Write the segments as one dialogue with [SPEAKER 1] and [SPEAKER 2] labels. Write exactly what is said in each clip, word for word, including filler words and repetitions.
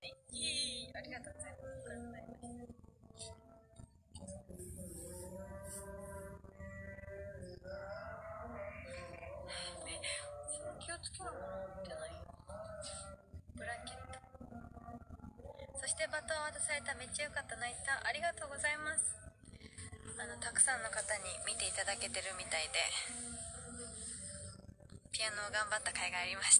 [SPEAKER 1] ね。いえいえ、ありがとうございます。ありがとうございます。え、その気をつけながら持ってないよ。ブランケット。そしてバトン渡された。めっちゃよかった。泣いた。ありがとうございます。あのたくさんの方に見ていただけてるみたいで、ピアノを頑張った甲斐がありました。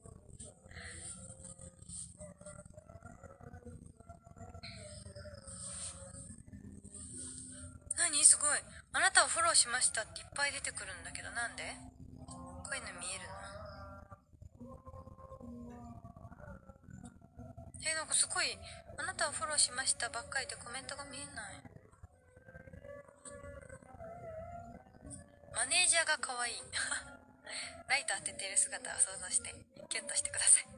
[SPEAKER 1] 何すごい。あなたをフォローしましたっていっぱい出てくるんだけど、なんでこういうの見えるの？え、なんかすごい、あなたをフォローしましたばっかりでコメントが見えない。マネージャーが可愛い。ライト当ててる姿を想像してキュンとしてください。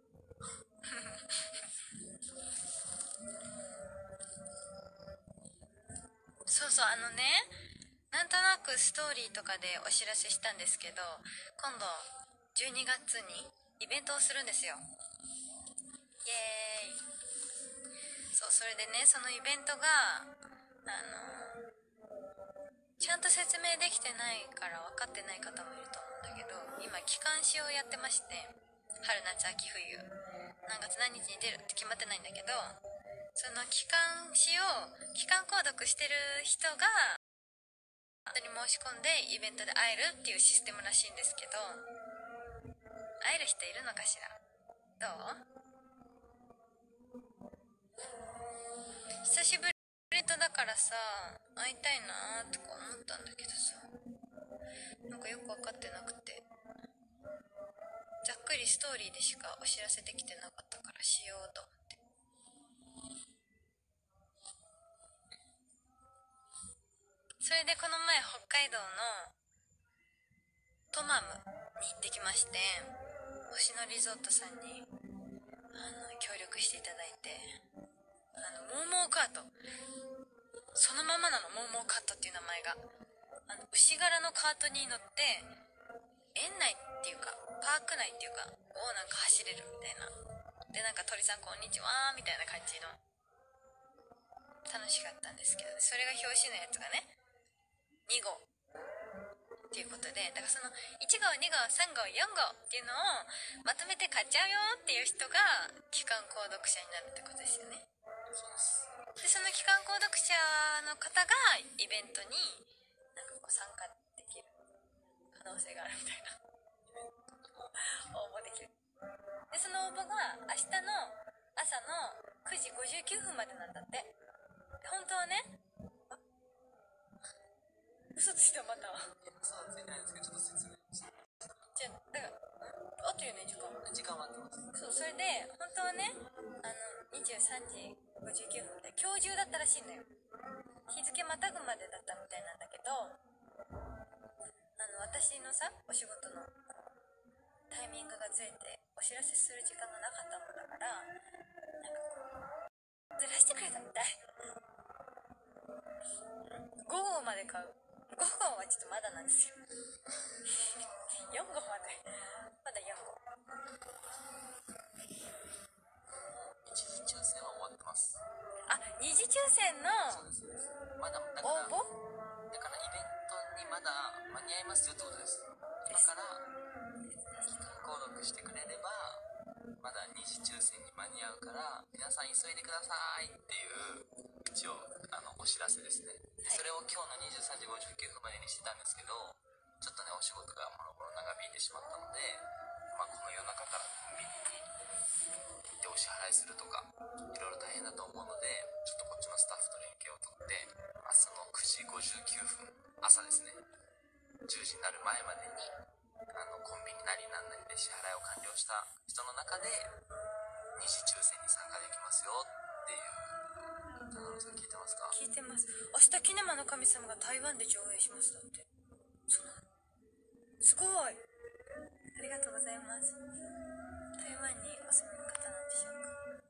[SPEAKER 1] そうそう、あのね、なんとなくストーリーとかでお知らせしたんですけど、今度じゅうにがつにイベントをするんですよ。イエーイ。そう、それでね、そのイベントがあのちゃんと説明できてないから分かってない方もいると思うんだけど、今期間誌をやってまして、春夏秋冬何月何日に出るって決まってないんだけど、その期間誌を期間購読してる人が本当に申し込んでイベントで会えるっていうシステムらしいんですけど、会える人いるのかしら。どう？久しぶりとだからさ、会いたいなーとか思ったんだけどさ、なんかよく分かってなくて、ざっくりストーリーでしかお知らせできてなかったからしようと思って。それでこの前北海道のトマムに行ってきまして、星野リゾートさんにあの協力していただいて、あのモーモーカート、そのままなの、モーモーカートっていう名前が。あの牛柄のカートに乗って園内っていうかパーク内っていうかをなんか走れるみたいな。で、なんか鳥さんこんにちはみたいな感じの、楽しかったんですけど、それが表紙のやつがねにごうっていうことで、だからそのいちごうにごうさんごうよんごうっていうのをまとめて買っちゃうよっていう人が期間購読者になるってことですよね。そうです。で、その期間購読者の方がイベントになんかこう参加できる可能性があるみたいな。応募できる。で、その応募が明日の朝のくじごじゅうきゅうふんまでなんだって。本当はね、嘘ついた。また嘘はついてないんですけど、ちょっと説明して。じゃあ、だから合ってるよね、時間。時間は合ってます。そう、それで本当はね、あのにじゅうさんじごじゅうきゅうふんで今日中だったらしいんだよ。日付またぐまでだったみたいなんだけど、あの私のさお仕事のタイミングがずれてお知らせする時間がなかったもんだから、なんかこうずらしてくれたみたい。ごごうまで買う。ごごうはちょっとまだなんですよ。よんごうまでまだよんごう。一次抽選は終わってます。あ、二次抽選のそうです。まだだから応募だからイベントにまだ間に合いますよってことです。今から期間購読してくれればまだ二次抽選に間に合うから皆さん急いでくださいっていう一応あのお知らせですね。それを今日のにじゅうさんじごじゅうきゅうふんまでにしてたんですけど、ちょっとねお仕事がもろもろ長引いてしまったので、まあ、この夜中からコンビニに行ってお支払いするとかいろいろ大変だと思うので、ちょっとこっちのスタッフと連携を取って明日のくじごじゅうきゅうふん、朝ですね、じゅうじになる前までにあのコンビニなりなんなりで支払いを完了した人の中で二次抽選に参加できますよっていう。高野さん聞いてますか？聞いてます。明日キネマの神様が台湾で上映しますだって。そうなの？すごい、ありがとうございます。台湾にお住まいの方なんでしょう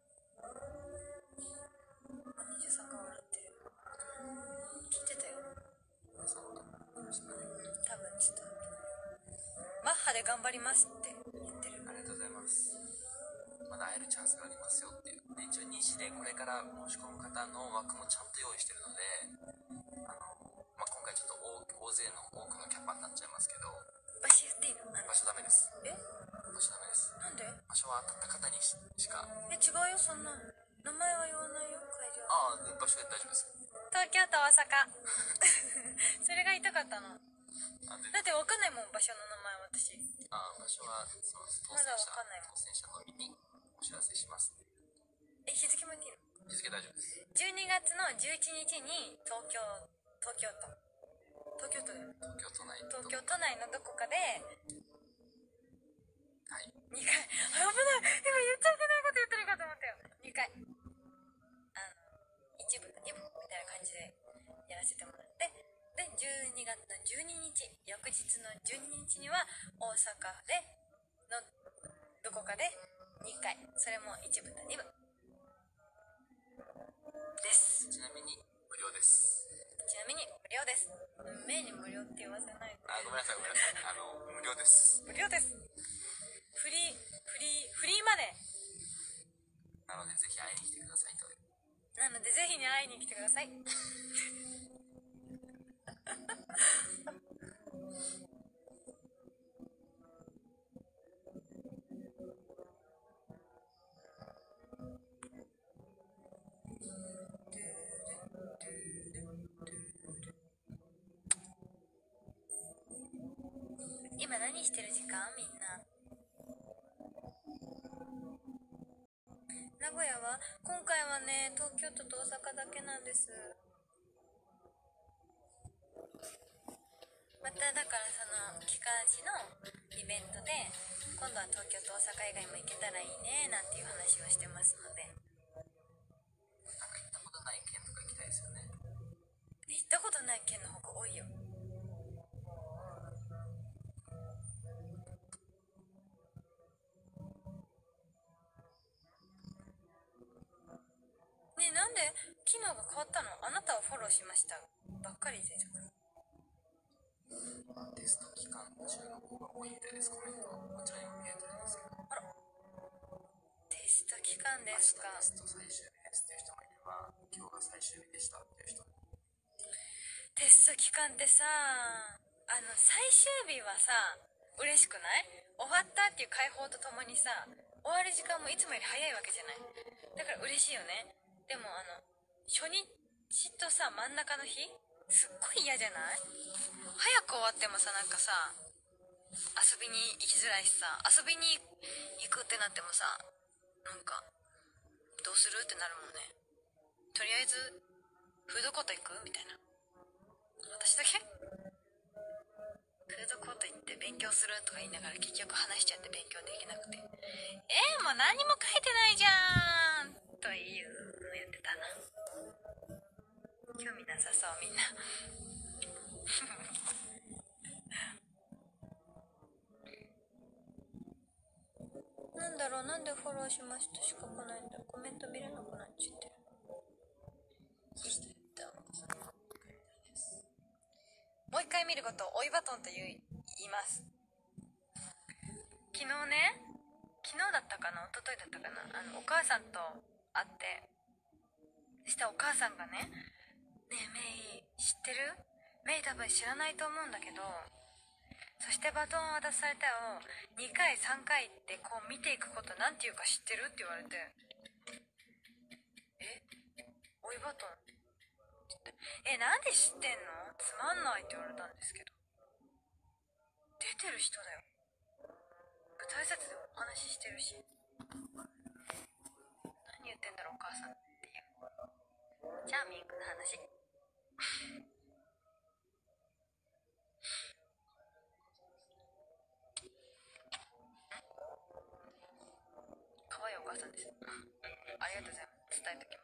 [SPEAKER 1] か？あ、にじゅうさんが笑ってる。聞いてたよ。多分ちょっとマッハで頑張りますって言ってる。ありがとうございます。まだ会えるチャンスがありますよっていう日でこれから申し込む方の枠もちゃんと用意してるので、あの、まあ、今回ちょっと大勢の多くのキャパになっちゃいますけど、
[SPEAKER 2] 場所言っていいの？
[SPEAKER 1] 場所ダメです。
[SPEAKER 2] え？
[SPEAKER 1] 場所ダメです。
[SPEAKER 2] なんで？
[SPEAKER 1] 場所は当たった方にしか。
[SPEAKER 2] え、違うよ、そんな名前は言わないよ、会場。
[SPEAKER 1] ああ、場所で大丈夫です。
[SPEAKER 2] 東京と大阪それが言いたかったの。だって分かんないもん、場所の名前。私
[SPEAKER 1] ああ、場所はそうです。
[SPEAKER 2] まだ分かんないもん。
[SPEAKER 1] 当選者のみにお知らせします。
[SPEAKER 2] え、日付も言っていいの？
[SPEAKER 1] 日付大丈夫です。
[SPEAKER 2] じゅうにがつのじゅういちにちに東京東京都東京都だよ。
[SPEAKER 1] 東京都内
[SPEAKER 2] 東京都内のどこかで、
[SPEAKER 1] はい、
[SPEAKER 2] にかい、危ない、今言っちゃいけないこと言ってるかと思ったよ。にかい、あの一部二部みたいな感じでやらせてもらって、でじゅうにがつのじゅうににち、翌日のじゅうににちには大阪でのどこかでにかい、それも一部と二部です。
[SPEAKER 1] ちなみに無料です。
[SPEAKER 2] ちなみに無料です。名に無料って言わせないで。
[SPEAKER 1] あ、ごめんなさいごめんなさい。あの無料です。
[SPEAKER 2] 無料です。フリーフリーフリーマネ
[SPEAKER 1] ー。なのでぜひ会いに来てくださいと。
[SPEAKER 2] なのでぜひに会いに来てください。今何してる時間？みんな。名古屋は今回はね、東京都と大阪だけなんです。まただからその機関誌のイベントで今度は東京と大阪以外も行けたらいいねなんていう話をしてますので。
[SPEAKER 1] なんか行ったことない県とか行きたいですよね。
[SPEAKER 2] 行ったことない県の方が多いよ。ねえ、なんで機能が変わったの？あなたをフォローしましたばっかり出てくる。
[SPEAKER 1] テスト期間中の子が多いみたいです。コメントこちらにも見えてるんですけど。
[SPEAKER 2] あら、テスト期間ですか？
[SPEAKER 1] テスト最終日ですっていう人もいれば、今日が最終日でしたっていう人も。
[SPEAKER 2] テスト期間ってさ、あの最終日はさ嬉しくない？終わったっていう解放とともにさ、終わる時間もいつもより早いわけじゃない。だから嬉しいよね。でもあの初日とさ真ん中の日すっごい嫌じゃない？早く終わってもさ、なんかさ遊びに行きづらいしさ、遊びに行くってなってもさ、なんかどうするってなるもんね。とりあえずフードコート行くみたいな。私だけフードコート行って勉強するとか言いながら結局話しちゃって勉強できなくて、えー、もう何も書いてないじゃんというのやってたな。興味なさそうみんな。なんだろう、なんでフォローしましたしか来ないんだ。コメント見れなくなっちゃってる。そしてもう一回見ることを追いバトンと言います。昨日ね、昨日だったかな、一昨日だったかな、あのお母さんと会って、そしたらお母さんがね、ねえメイ知ってる？メイ多分知らないと思うんだけど、そしてバトンを渡されたをにかいさんかいってこう見ていくことなんていうか知ってるって言われて、え追いバトンって言って、えなんで知ってんの？つまんないって言われたんですけど、出てる人だよ。舞台挨拶でお話ししてるし、何言ってんだろうお母さんっていうチャーミングな話。可愛いお母さんです。ありがとうございます。伝えときます。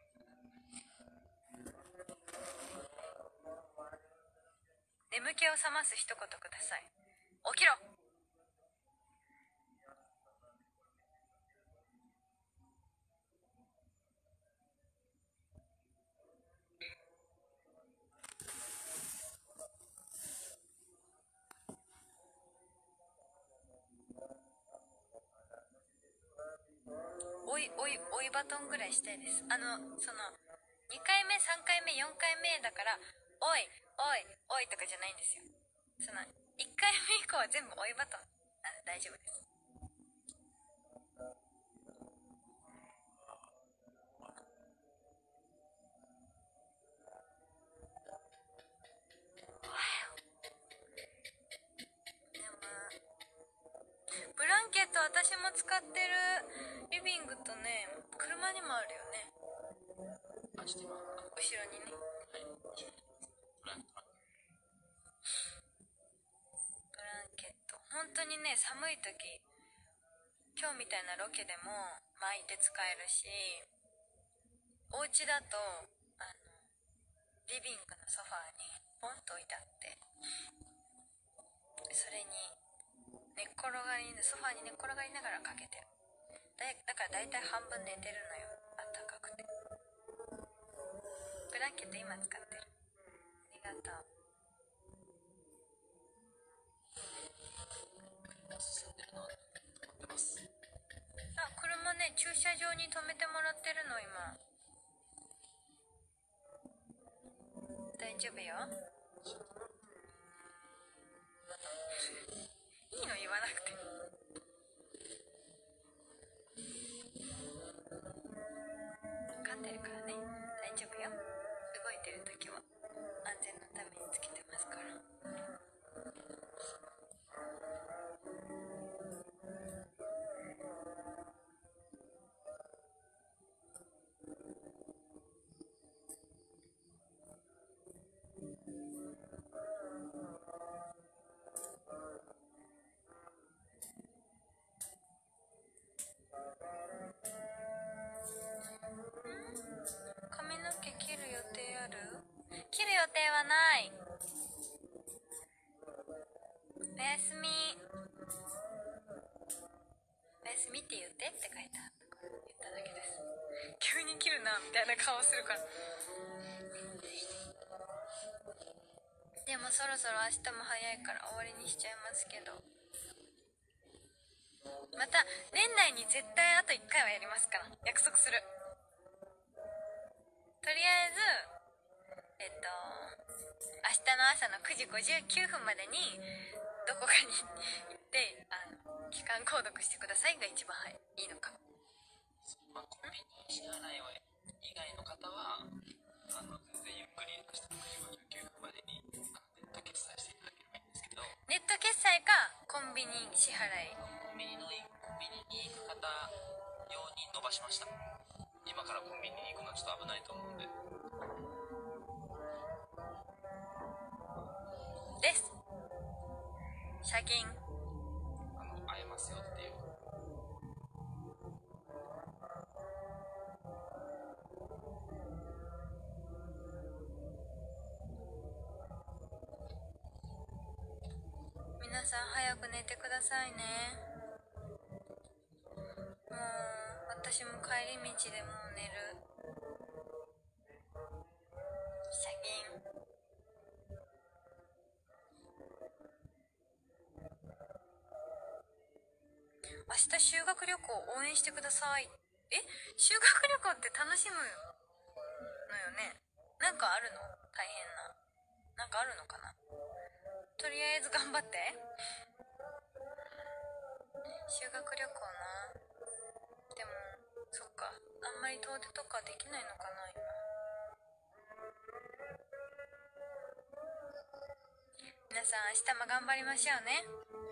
[SPEAKER 2] 眠気を覚ます一言ください。起きろ。おいおいい追いバトンぐらいしたいです。あのそのにかいめさんかいめよんかいめだから「おいおいおい」とかじゃないんですよ。そのいっかいめ以降は全部追いバトンなら大丈夫です。ブランケット私も使ってる。リビングとね、車にもあるよね。
[SPEAKER 1] あ、ちょっと今、
[SPEAKER 2] 後ろにね。
[SPEAKER 1] はい、ブラン
[SPEAKER 2] ケット。本当にね、寒い時、今日みたいなロケでも巻いて使えるし、お家だと、あの、リビングのソファーにポンと置いてあって、それに、寝っ転がり、ソファーに寝っ転がりながらかけてる。だだから大体半分寝てるのよ。あったかくて。ブランケット今使ってる。ありがとう。あ、車ね、駐車場に止めてもらってるの今。大丈夫よ。いいの言わなくて。分かってるからね、大丈夫よ。動いてる時は安全のためにつけてますから。髪の毛切る予定ある？切る予定はない。おやすみ。おやすみって言ってって書いた。言っただけです。急に切るなみたいな顔するから。でもそろそろ明日も早いから終わりにしちゃいますけど、また年内に絶対あといっかいはやりますから、約束する。とりあえずえっと明日の朝のくじごじゅうきゅうふんまでにどこかに行ってあの期間購読してくださいが一番いいのか。
[SPEAKER 1] まあ、コンビニ支払い以外の方はあの全然ゆっくり明日のくじごじゅうきゅうふんまでにネット決済していただければいいんですけど、
[SPEAKER 2] ネット決済かコンビニ支払い。
[SPEAKER 1] コンビニのコンビニに行く方用に伸ばしました。今からコンビニに行くのはちょっと危ないと思うんで
[SPEAKER 2] です。車金
[SPEAKER 1] あの会えますよっていう。
[SPEAKER 2] 皆さん早く寝てくださいね。もう私も帰り道でもう寝る。車金明日修学旅行応援してください。え、修学旅行って楽しむのよね。なんかあるの？大変ななんかあるのかな。とりあえず頑張って。修学旅行な。でもそっか、あんまり遠出とかできないのかな今。皆さん明日も頑張りましょうね。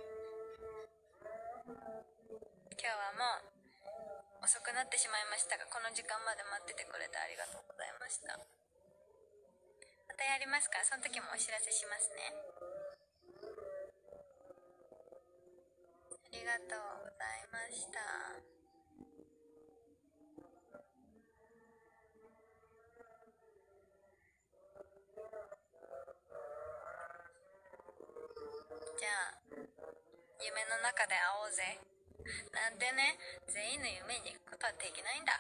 [SPEAKER 2] 今日はもう遅くなってしまいましたが、この時間まで待っててくれてありがとうございました。またやりますから、その時もお知らせしますね。ありがとうございました。じゃあ夢の中で会おうぜなんてね、全員の夢に行くことはできないんだ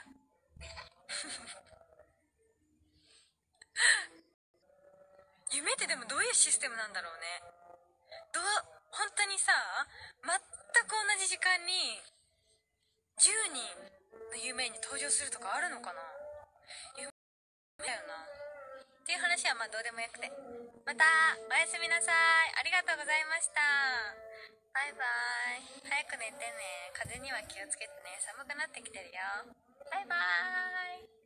[SPEAKER 2] 夢ってでもどういうシステムなんだろうね。どう本当にさ、全く同じ時間にじゅうにんの夢に登場するとかあるのかな。夢だよなっていう話はまあどうでもよくて、またおやすみなさい。ありがとうございました。バイバイ。早く寝てね。風邪には気をつけてね。寒くなってきてるよ。バイバーイ。